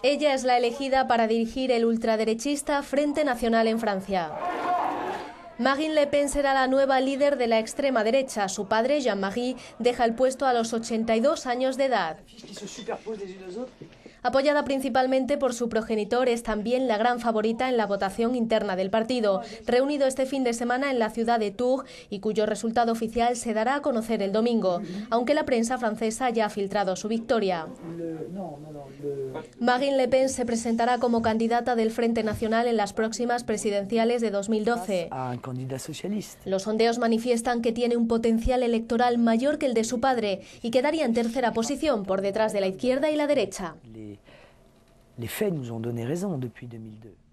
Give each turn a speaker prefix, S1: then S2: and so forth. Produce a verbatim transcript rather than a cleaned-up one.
S1: Ella es la elegida para dirigir el ultraderechista Frente Nacional en Francia. Marine Le Pen será la nueva líder de la extrema derecha. Su padre, Jean-Marie, deja el puesto a los ochenta y dos años de edad. Apoyada principalmente por su progenitor, es también la gran favorita en la votación interna del partido, reunido este fin de semana en la ciudad de Tours y cuyo resultado oficial se dará a conocer el domingo, aunque la prensa francesa ya ha filtrado su victoria. Marine Le Pen se presentará como candidata del Frente Nacional en las próximas presidenciales de dos mil doce. Los sondeos manifiestan que tiene un potencial electoral mayor que el de su padre y quedaría en tercera posición por detrás de la izquierda y la derecha.
S2: Les faits nous ont donné raison depuis deux mille deux.